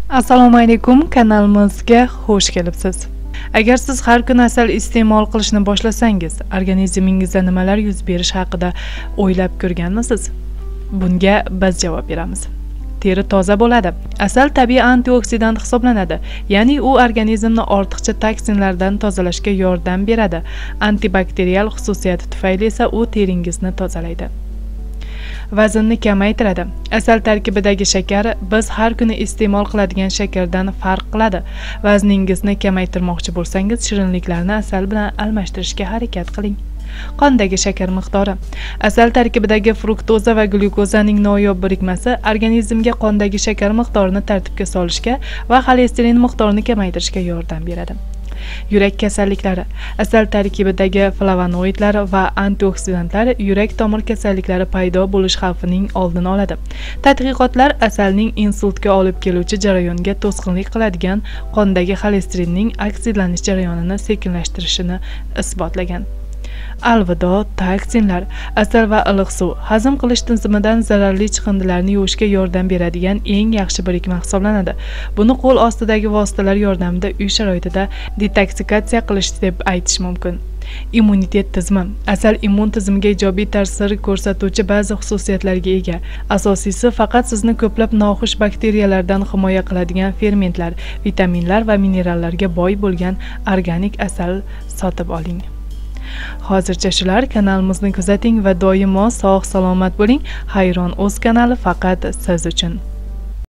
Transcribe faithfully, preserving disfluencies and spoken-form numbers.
Assalomu alaykum, kanalimizga xush kelibsiz. Agar siz har kuni asal iste'mol qilishni boshlasangiz, organizmingizda nimalar yuz berish haqida o'ylab ko'rganmisiz? Bunga biz javob beramiz. Teri toza bo'ladi. Asal tabiiy antioksidant hisoblanadi, ya'ni u organizmni ortiqcha toksinlardan tozalashga yordam beradi. Antibakterial xususiyati tufayli esa u teringizni tozalaydi. Vaznni kamaytiradi. Asal tarkibidagi shakar biz har kuni iste'mol qiladigan shakardan farq qiladi. Vazningizni kamaytirmoqchi bo'lsangiz, shirinliklarni asal bilan almashtirishga harakat qiling. Qondagi shakar miqdori. Asal tarkibidagi fruktoza va glyukozaning noyob birikmasi organizmga qondagi shakar miqdorini tartibga solishga va xolesterin miqdorini kamaytirishga yordam beradi. Yurak kasalliklari. Asal tarkibidagi flavonoidlar va antioksidantlar yurak tomir kasalliklari paydo bo'lish xavfining oldini oladi. Tadqiqotlar asalning insultga olib keluvchi jarayonga to'sqinlik qiladigan qondagi xolesterinning oksidlanish jarayonini sekinlashtirishini isbotlagan. Alvido, toksinlar. Asal va iliq suv hazm qilish tizimidan zararli chiqindilarni yuvishga yordam beradigan eng yaxshi birikma hisoblanadi. Buni qo'l ostidagi vositalar yordamida uy sharoitida detoksikatsiya qilish deb aytish mumkin. Immunitet tizimi. Asal immun tizimiga ijobiy ta'sir ko'rsatuvchi ba'zi xususiyatlarga ega. Asosiysi faqat sizni ko'plab noxush bakteriyalardan himoya qiladigan fermentlar, vitaminlar va minerallarga boy bo'lgan organik asal sotib oling. Hozircha shular. Kanalimizni kuzating va doimo sog' salomat bo'ling. Hayron o'z kanali faqat siz uchun.